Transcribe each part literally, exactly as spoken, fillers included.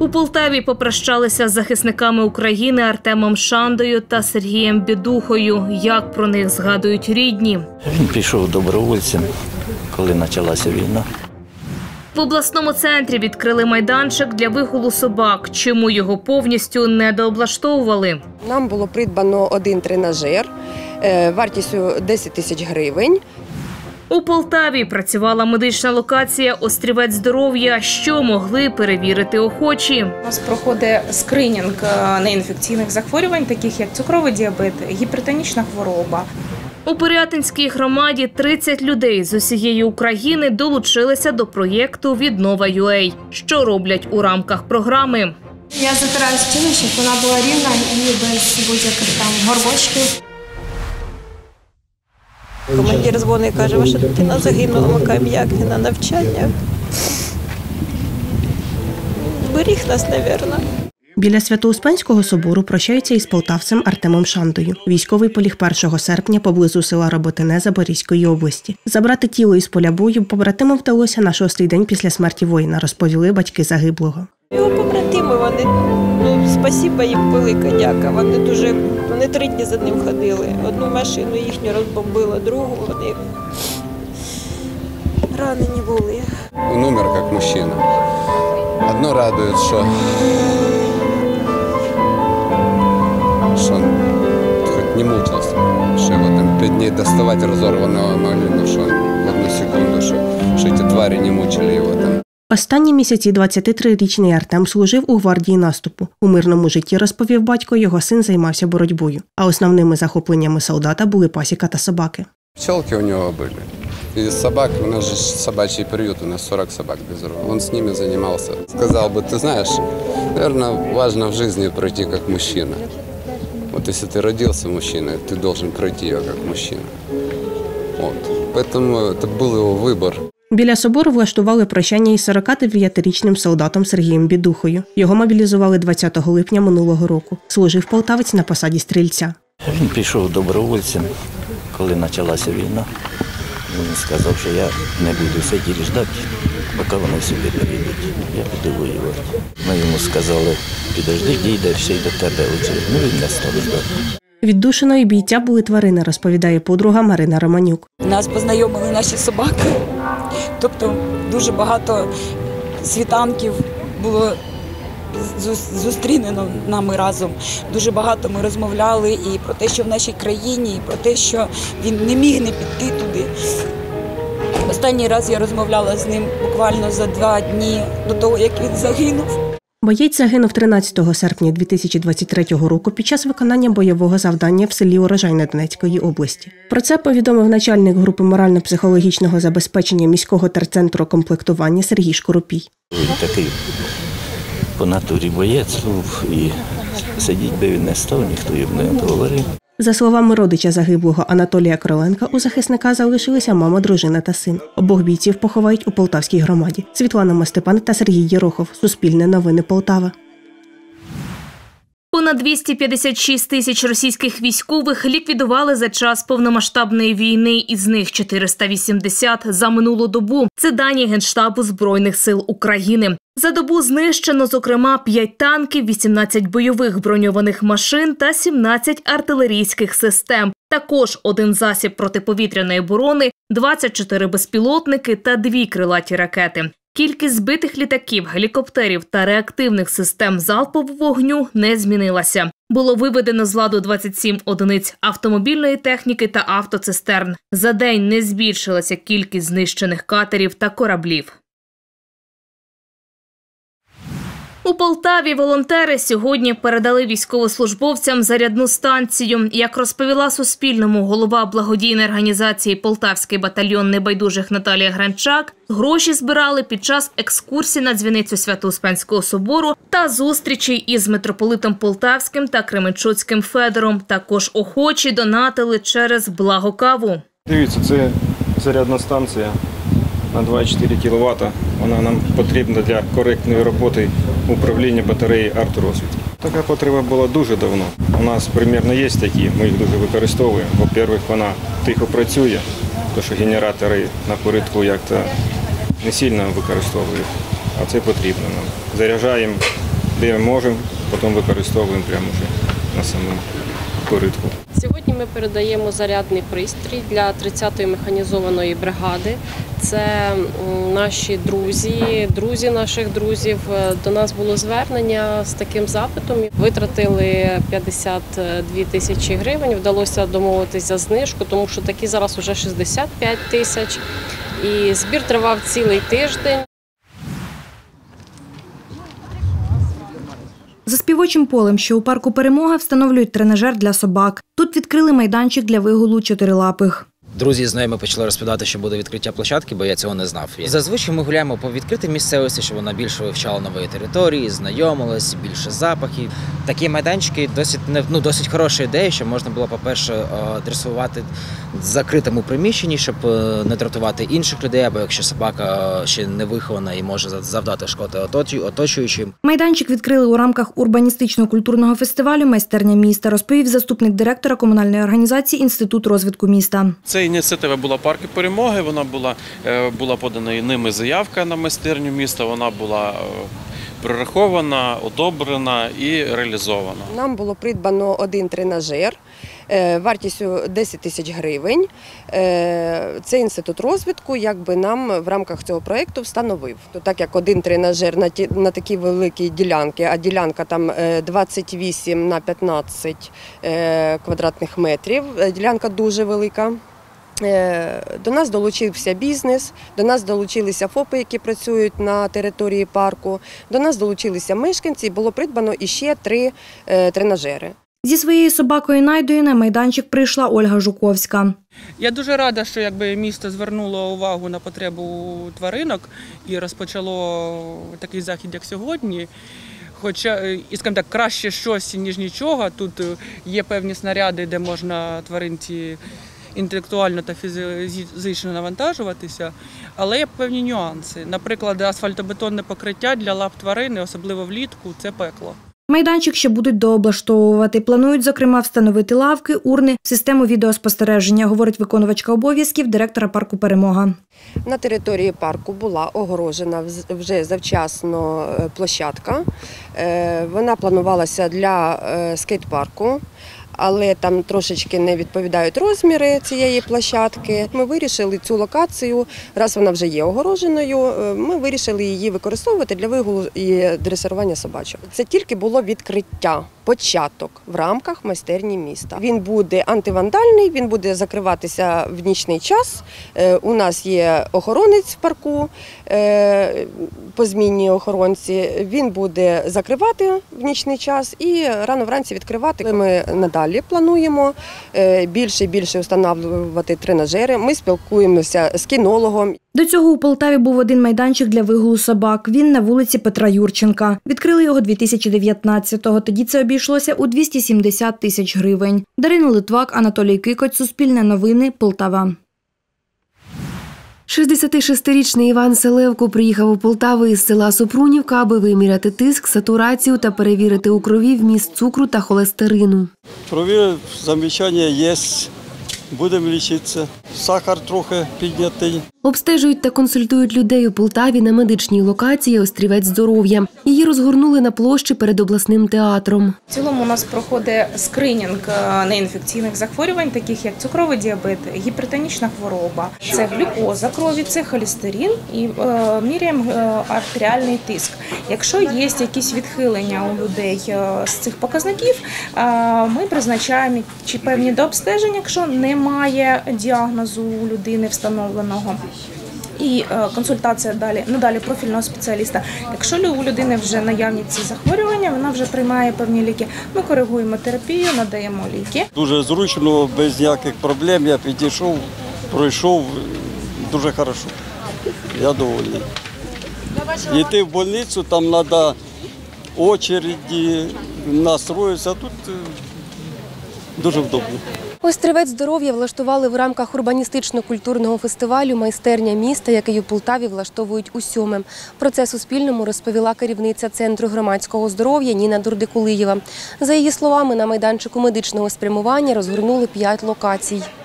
У Полтаві попрощалися з захисниками України Артемом Шандою та Сергієм Бідухою. Як про них згадують рідні? Він пішов добровольцем, коли почалася війна. В обласному центрі відкрили майданчик для вигулу собак. Чому його повністю не дооблаштовували? Нам було придбано один тренажер вартістю десять тисяч гривень. У Полтаві працювала медична локація «Острівець здоров'я». Що могли перевірити охочі? У нас проходить скринінг неінфекційних захворювань, таких як цукровий діабет, гіпертонічна хвороба. У Пирятинській громаді тридцять людей з усієї України долучилися до проєкту «Віднова.ЮА». Що роблять у рамках програми? Я затираю стіну, щоб вона була рівна і без будь-яких там горбочків. Командир дзвонить і каже, ваша дитина загинула, ми кажемо, як не на навчання. Зберіг нас, мабуть. Біля Свято-Успенського собору прощаються із полтавцем Артемом Шандою. Військовий поліг першого серпня поблизу села Роботине Запорізької області. Забрати тіло із поля бою побратимам вдалося на шостий день після смерті воїна, розповіли батьки загиблого. Його побратими, вони, ну, спасіба їм велика дяка. Вони дуже, вони три дні за ним ходили. Одну машину їхню розбомбила, другу, вони ранені були. Он умер як мужчина. Одно радует, що что он хоть не мучился, что его там пять дней доставать разорванного могли, но что в одну секунду, что, что эти твари не мучили его там. Останні місяці двадцятитрирічний Артем служив у гвардії наступу. У мирному житті, розповів батько, його син займався боротьбою. А основними захопленнями солдата були пасіка та собаки. Пчелки у него были. И собак, у нас же собачий приют, у нас сорок собак без рук. Он с ними занимался. Сказал бы, ты знаешь, наверное, важно в жизни пройти как мужчина. Вот если ты родился мужчиной, ты должен пройти ее как мужчина. Вот. Поэтому это был его выбор. Біля собору влаштували прощання із сорокадев'ятирічним солдатом Сергієм Бідухою. Його мобілізували двадцятого липня минулого року. Служив полтавець на посаді стрільця. Він пішов добровольцем, коли почалася війна. Він сказав, що я не буду сидіти і ждати, поки вони сюди перейдуть. Я піду воювати. Ми йому сказали, підожди, дійде ще й до тебе. Ну, він не став ждати. Віддушиною бійця були тварини, розповідає подруга Марина Романюк. Нас познайомили наші собаки, тобто дуже багато світанків було зустрінено нами разом. Дуже багато ми розмовляли і про те, що в нашій країні, і про те, що він не міг не піти туди. Останній раз я розмовляла з ним буквально за два дні до того, як він загинув. Боєць загинув тринадцятого серпня дві тисячі двадцять третього року під час виконання бойового завдання в селі Урожайне Донецької області. Про це повідомив начальник групи морально-психологічного забезпечення міського терцентру комплектування Сергій Шкоропій. Він такий по натурі боєць, і сидіть би він не став, ніхто їм не говорив. За словами родича загиблого Анатолія Короленка, у захисника залишилися мама, дружина та син. Обох бійців поховають у Полтавській громаді. Світлана Мостепан та Сергій Єрохов. Суспільне новини Полтава. Понад двісті п'ятдесят шість тисяч російських військових ліквідували за час повномасштабної війни, із них чотириста вісімдесят за минулу добу. Це дані Генштабу Збройних сил України. За добу знищено, зокрема, п'ять танків, вісімнадцять бойових броньованих машин та сімнадцять артилерійських систем. Також один засіб протиповітряної оборони, двадцять чотири безпілотники та дві крилаті ракети. Кількість збитих літаків, гелікоптерів та реактивних систем залпового вогню не змінилася. Було виведено з ладу двадцять сім одиниць автомобільної техніки та автоцистерн. За день не збільшилася кількість знищених катерів та кораблів. У Полтаві волонтери сьогодні передали військовослужбовцям зарядну станцію. Як розповіла Суспільному голова благодійної організації «Полтавський батальйон небайдужих» Наталія Гранчак, гроші збирали під час екскурсії на дзвіницю Свято-Успенського собору та зустрічей із митрополитом Полтавським та Кременчуцьким Федором. Також охочі донатили через Благокаву. Дивіться, це зарядна станція на два цілих чотири кіловата. Вона нам потрібна для коректної роботи управління батареї артрозвідки. Така потреба була дуже давно. У нас примірно є такі, ми їх дуже використовуємо. По-перше, вона тихо працює, тому що генератори на порядку як-то не сильно використовують, а це потрібно нам. Заряджаємо де можемо, потім використовуємо прямо вже на самому коритку. Сьогодні ми передаємо зарядний пристрій для тридцятої механізованої бригади. Це наші друзі, друзі наших друзів. До нас було звернення з таким запитом. Витратили п'ятдесят дві тисячі гривень, вдалося домовитися за знижку, тому що такі зараз вже шістдесят п'ять тисяч. І збір тривав цілий тиждень. За співочим полем, що у парку «Перемога», встановлюють тренажер для собак. Тут відкрили майданчик для вигулу чотирилапих. Друзі знайомі почали розповідати, що буде відкриття площадки, бо я цього не знав. Зазвичай ми гуляємо по відкритій місцевості, щоб вона більше вивчала нової території, знайомилась, більше запахів. Такі майданчики досить, ну, досить хороша ідея, щоб можна було, по-перше, дресувати в закритому приміщенні, щоб не дратувати інших людей, або якщо собака ще не вихована і може завдати шкоди оточуючим. Майданчик відкрили у рамках урбаністично-культурного фестивалю «Майстерня міста», розповів заступник директора комунальної організації «Інститут розвитку міста». Це ініціатива була парку «Перемоги», вона була, була подана ними заявка на майстерню міста, вона була прорахована, одобрена і реалізована. Нам було придбано один тренажер вартістю десять тисяч гривень. Це інститут розвитку якби нам в рамках цього проєкту встановив. Так як один тренажер на, ті, на такій великій ділянці, а ділянка там двадцять вісім на п'ятнадцять квадратних метрів, ділянка дуже велика. До нас долучився бізнес, до нас долучилися ФОПи, які працюють на території парку, до нас долучилися мешканці, і було придбано іще три тренажери. Зі своєю собакою Найдою на майданчик прийшла Ольга Жуковська. Я дуже рада, що якби місто звернуло увагу на потребу тваринок і розпочало такий захід, як сьогодні. Хоча, і, скажімо так, краще щось, ніж нічого. Тут є певні снаряди, де можна тваринці інтелектуально та фізично навантажуватися, але є певні нюанси. Наприклад, асфальтобетонне покриття для лап тварини, особливо влітку, це пекло. Майданчик ще будуть дооблаштовувати. Планують, зокрема, встановити лавки, урни, систему відеоспостереження, говорить виконувачка обов'язків директора парку «Перемога». На території парку була огорожена вже завчасно площадка. Вона планувалася для скейт-парку, але там трошечки не відповідають розміри цієї площадки. Ми вирішили цю локацію, раз вона вже є огороженою, ми вирішили її використовувати для вигулу і дресирування собачок. Це тільки було відкриття, початок в рамках майстерні міста. Він буде антивандальний, він буде закриватися в нічний час. У нас є охоронець в парку, позмінні охоронці. Він буде закривати в нічний час і рано вранці відкривати. Ми надалі плануємо більше і більше встановлювати тренажери. Ми спілкуємося з кінологом. До цього у Полтаві був один майданчик для вигулу собак. Він на вулиці Петра Юрченка. Відкрили його дві тисячі дев'ятнадцятого. Тоді це обійшлося у двісті сімдесят тисяч гривень. Дарина Литвак, Анатолій Кикоть, Суспільне новини, Полтава. шістдесятишестирічний Іван Селевко приїхав у Полтаву із села Супрунівка, аби виміряти тиск, сатурацію та перевірити у крові вміст цукру та холестерину. Крові замічання є, будемо лічитися. Сахар трохи піднятий. Обстежують та консультують людей у Полтаві на медичній локації «Острівець здоров'я». Її розгорнули на площі перед обласним театром. В цілому у нас проходить скринінг неінфекційних захворювань, таких як цукровий діабет, гіпертонічна хвороба, це глюкоза крові, це холестерин і е, міряємо артеріальний тиск. Якщо є якісь відхилення у людей з цих показників, е, ми призначаємо чи певні дообстеження, якщо немає діагнозу у людини встановленого. І консультація далі, надалі профільного спеціаліста. Якщо у людини вже наявні ці захворювання, вона вже приймає певні ліки, ми коригуємо терапію, надаємо ліки. Дуже зручно, без ніяких проблем я підійшов, пройшов дуже добре. Я довольний. Йти в больницю, там треба очереді, настроїтися, тут дуже вдобно. Острівець здоров'я влаштували в рамках урбаністично-культурного фестивалю «Майстерня міста», який у Полтаві влаштовують у сьоме. Про це Суспільному розповіла керівниця Центру громадського здоров'я Ніна Дурдикулиєва. За її словами, на майданчику медичного спрямування розгорнули п'ять локацій.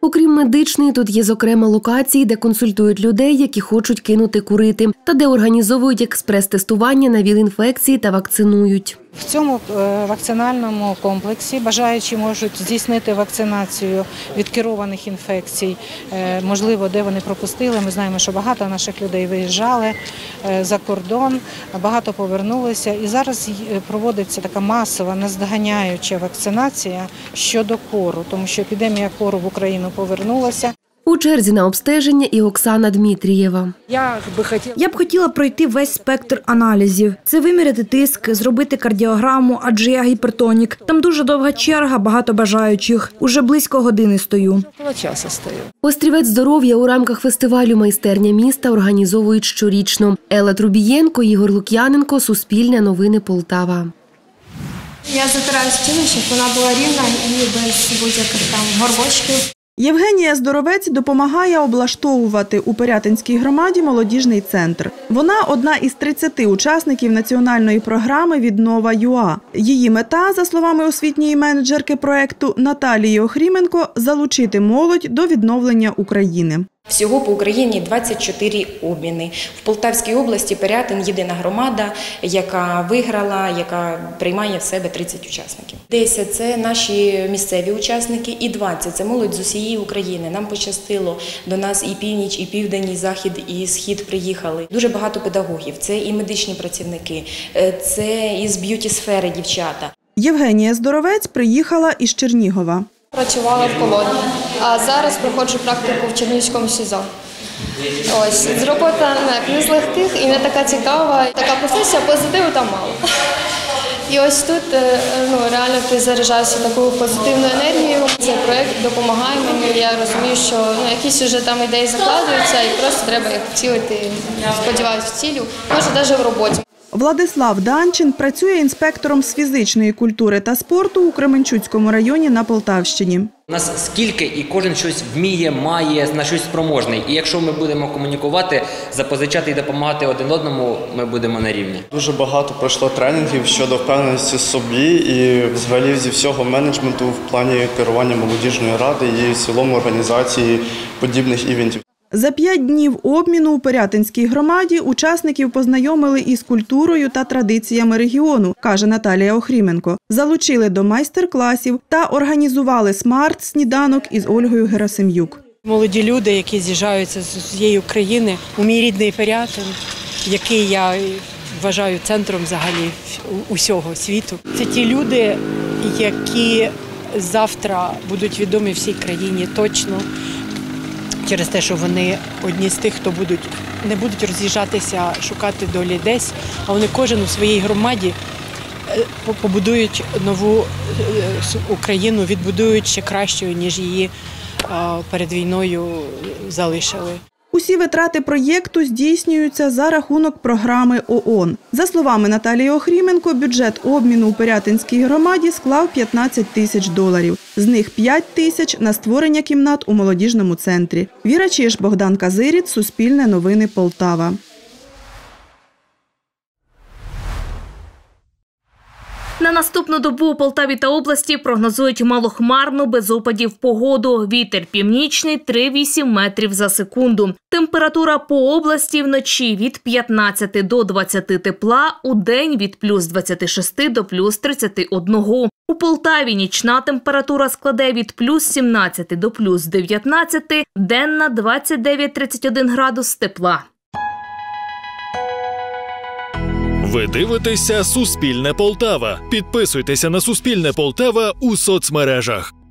Окрім медичної, тут є зокрема локації, де консультують людей, які хочуть кинути курити, та де організовують експрес-тестування на ВІЛ-інфекції та вакцинують. В цьому вакцинальному комплексі бажаючі можуть здійснити вакцинацію від керованих інфекцій, можливо, де вони пропустили. Ми знаємо, що багато наших людей виїжджали за кордон, багато повернулися. І зараз проводиться така масова, наздоганяюча вакцинація щодо кору, тому що епідемія кору в Україну повернулася. У черзі на обстеження і Оксана Дмитрієва. Я би хотіла... Я б хотіла пройти весь спектр аналізів. Це виміряти тиск, зробити кардіограму, адже я гіпертонік. Там дуже довга черга, багато бажаючих. Уже близько години стою. Часу стою. Острівець здоров'я у рамках фестивалю «Майстерня міста» організовують щорічно. Елла Трубієнко, Ігор Лук'яненко, Суспільне новини, Полтава. Я затираю стіну, щоб вона була рівна і без будь-яких там горбочків. Євгенія Здоровець допомагає облаштовувати у Пирятинській громаді молодіжний центр. Вона одна із тридцяти учасників національної програми «Віднова.ЮА». Її мета, за словами освітньої менеджерки проєкту Наталії Охріменко, залучити молодь до відновлення України. Всього по Україні двадцять чотири обміни. В Полтавській області Пирятин – єдина громада, яка виграла, яка приймає в себе тридцять учасників. десять – це наші місцеві учасники і двадцять – це молодь з усієї України. Нам пощастило, до нас і північ, і південь, і захід, і схід приїхали. Дуже багато педагогів, це і медичні працівники, це із б'юті-сфери дівчата. Євгенія Здоровець приїхала із Чернігова. Працювала в колонії, а зараз проходжу практику в Чернігівському СІЗО. Ось, робота не з легких і не така цікава. Така професія, позитиву там мало. І ось тут ну, реально ти заряджаєшся такою позитивною енергією. Цей проєкт допомагає мені, я розумію, що ну, якісь вже там ідеї закладуються і просто треба їх втілити, сподіваюся, втілю, може навіть в роботі. Владислав Данчин працює інспектором з фізичної культури та спорту у Кременчуцькому районі на Полтавщині. У нас скільки і кожен щось вміє, має, на щось спроможний. І якщо ми будемо комунікувати, запозичати і допомагати один одному, ми будемо на рівні. Дуже багато пройшло тренінгів щодо впевненості в собі і взагалі зі всього менеджменту в плані керування молодіжної ради і в цілому організації подібних івентів. За п'ять днів обміну у Пирятинській громаді учасників познайомили із культурою та традиціями регіону, каже Наталія Охріменко. Залучили до майстер-класів та організували смарт-сніданок із Ольгою Герасим'юк. Молоді люди, які з'їжджаються з усієї України, у мій рідний Пирятин, який я вважаю центром взагалі усього світу. Це ті люди, які завтра будуть відомі всій країні точно. Через те, що вони одні з тих, хто будуть, не будуть роз'їжджатися, шукати долі десь, а вони кожен у своїй громаді побудують нову Україну, відбудують ще кращою, ніж її перед війною залишили. Усі витрати проєкту здійснюються за рахунок програми ООН. За словами Наталії Охріменко, бюджет обміну у Пирятинській громаді склав п'ятнадцять тисяч доларів. З них п'ять тисяч на створення кімнат у молодіжному центрі. Віра Чиж, Богдан Казиріт, Суспільне новини, Полтава. На наступну добу у Полтаві та області прогнозують малохмарну, без опадів погоду. Вітер північний – три - вісім метрів за секунду. Температура по області вночі від п'ятнадцяти до двадцяти тепла, у день від плюс двадцяти шести до плюс тридцяти одного. У Полтаві нічна температура складе від плюс сімнадцяти до плюс дев'ятнадцяти, денна – двадцять дев'ять - тридцять один градус тепла. Ви дивитеся «Суспільне Полтава». Підписуйтеся на «Суспільне Полтава» у соцмережах.